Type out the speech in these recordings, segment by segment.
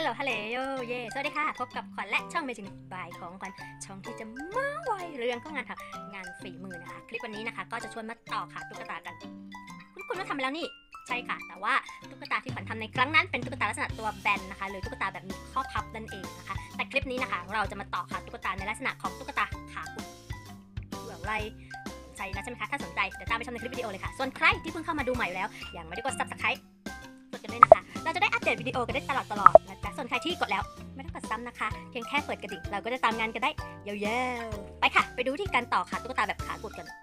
ลโหลฮัลโหลโยเย่สวัสดีค่ะพบกับขวัญและช่องเมจิกบายของขวัญช่องที่จะมาไวเรื่องก็งานถักงานฝีมือนะคะคลิปวันนี้นะคะก็จะชวนมาต่อค่ะตุ๊กตากันคุณว่าทำไปแล้วนี่ใช่ค่ะแต่ว่าตุ๊กตาที่ขวัญทำในครั้งนั้นเป็นตุ๊กตาลักษณะตัวแบนนะคะหรือตุ๊กตาแบบมีข้อพับนั่นเองนะคะแต่คลิปนี้นะคะเราจะมาต่อค่ะตุ๊กตาในลักษณะของตุ๊กตาขากุดเผื่ออะไรใช่แล้วใช่ไหมคะถ้าสนใจเดี๋ยวตามไปชมในคลิปวิดีโอเลยค่ะส่วนใครที่เพิ่งเข้ามาดูใหม่แล้วยังไม่ได้กด Subscribeกดกันด้วยนะคะเราจะได้อัปเดตวิดีโอกันได้ตลอดนะจ๊ะส่วนใครที่กดแล้วไม่ต้องกดซ้ำนะคะเพียงแค่เปิดกระดิ่งเราก็จะตามงานกันได้ยาวๆไปค่ะไปดูที่การต่อขาตุ๊กตาแบบขากุดกัน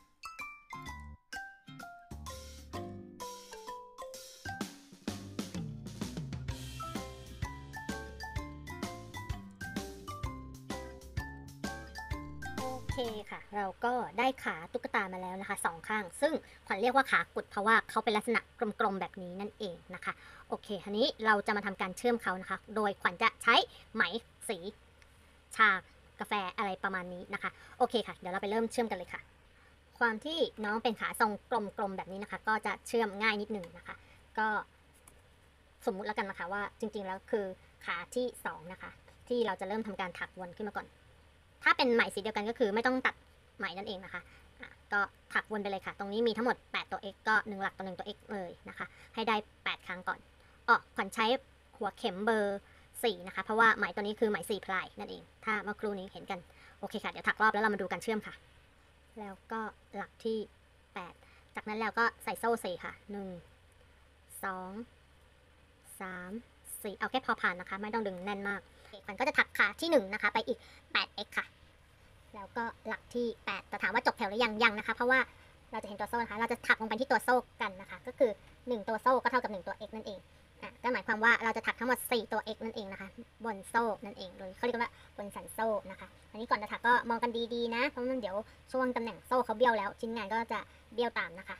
โอเคค่ะเราก็ได้ขาตุ๊กตามาแล้วนะคะ2ข้างซึ่งขวัญเรียกว่าขากุดเพราะว่าเขาเป็นลักษณะกลมๆแบบนี้นั่นเองนะคะโอเคทีนี้เราจะมาทำการเชื่อมเขานะคะโดยขวัญจะใช้ไหมสีชากาแฟอะไรประมาณนี้นะคะโอเคค่ะเดี๋ยวเราไปเริ่มเชื่อมกันเลยค่ะความที่น้องเป็นขาทรงกลมๆแบบนี้นะคะก็จะเชื่อมง่ายนิดหนึ่งนะคะก็สมมุติแล้วกันนะคะว่าจริงๆแล้วคือขาที่2นะคะที่เราจะเริ่มทำการถักวนขึ้นมาก่อนถ้าเป็นไหมสีเดียวกันก็คือไม่ต้องตัดไหมนั่นเองนะคะก็ถักวนไปเลยค่ะตรงนี้มีทั้งหมด8ตัว x ก็1หลักต่อ1ตัว x เลยนะคะให้ได้8ครั้งก่อนขวัญใช้หัวเข็มเบอร์4นะคะเพราะว่าไหมตัวนี้คือไหม4พลายนั่นเองถ้าเมื่อครู่นี้เห็นกันโอเคค่ะเดี๋ยวถักรอบแล้วเรามาดูการเชื่อมค่ะแล้วก็หลักที่8จากนั้นแล้วก็ใส่โซ่4ค่ะ1 2 3 4เอาแค่พอผ่านนะคะไม่ต้องดึงแน่นมากมันก็จะถักขาที่1นะคะไปอีก 8x ค่ะแล้วก็หลักที่8แต่ถามว่าจบแถวหรือยังนะคะเพราะว่าเราจะเห็นตัวโซ่นะคะเราจะถักลงไปที่ตัวโซ่กันนะคะก็คือ1ตัวโซ่ก็เท่ากับ1ตัว x นั่นเองก็หมายความว่าเราจะถักทั้งหมด4ตัว x นั่นเองนะคะบนโซ่นั่นเองโดยเขาเรียกว่าบนสันโซ่นะคะอันนี้ก่อนจะถักก็มองกันดีๆนะเพราะมันเดี๋ยวช่วงตำแหน่งโซ่เขาเบี้ยวแล้วชิ้นงานก็จะเบี้ยวตามนะคะ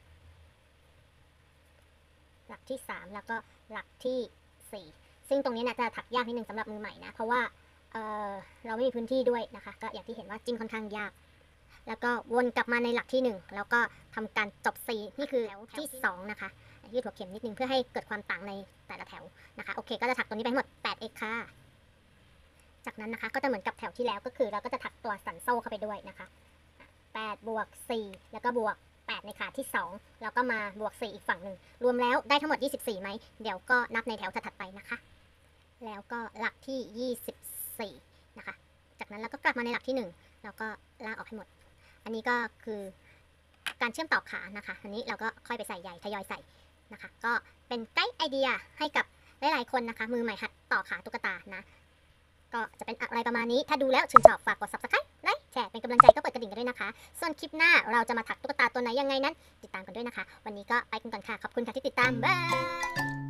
หลักที่3แล้วก็หลักที่4ซึ่งตรงนี้นะจะถักยากนิดนึงสำหรับมือใหม่นะเพราะว่าเราไม่มีพื้นที่ด้วยนะคะก็อย่างที่เห็นว่าจิ้มค่อนข้างยากแล้วก็วนกลับมาในหลักที่1แล้วก็ทำการจบ4นี่คือแถวที่2นะคะยืดหัวเข็มนิดนึงเพื่อให้เกิดความต่างในแต่ละแถวนะคะโอเคก็จะถักตัวนี้ไปทั้งหมด 8x ค่ะจากนั้นนะคะก็จะเหมือนกับแถวที่แล้วก็คือเราก็จะถักตัวสันโซ่เข้าไปด้วยนะคะ8 บวก 4แล้วก็บวก8ในขาที่2แล้วก็มาบวก4อีกฝั่งหนึ่งรวมแล้วได้ทั้งหมด24ไหมเดี๋ยวก็นับในแถวถัดไปนะคะแล้วก็หลักที่24นะคะจากนั้นเราก็กลับมาในหลักที่1แล้วก็ลากออกให้หมดอันนี้ก็คือการเชื่อมต่อขานะคะอันนี้เราก็ค่อยไปใส่ใยทยอยใส่นะคะก็เป็นไกด์ไอเดียให้กับหลายๆคนนะคะมือใหม่หัดต่อขาตุ๊กตานะก็จะเป็นอะไรประมาณนี้ถ้าดูแล้วชื่นชอบฝากกด Subscribe ไลค์แชร์เป็นกำลังใจก็เปิดกระดิ่งกันด้วยนะคะส่วนคลิปหน้าเราจะมาถักตุ๊กตาตัวไหนยังไงนั้นติดตามกันด้วยนะคะวันนี้ก็ไปกันก่อนค่ะขอบคุณค่ะที่ติดตามบ๊าย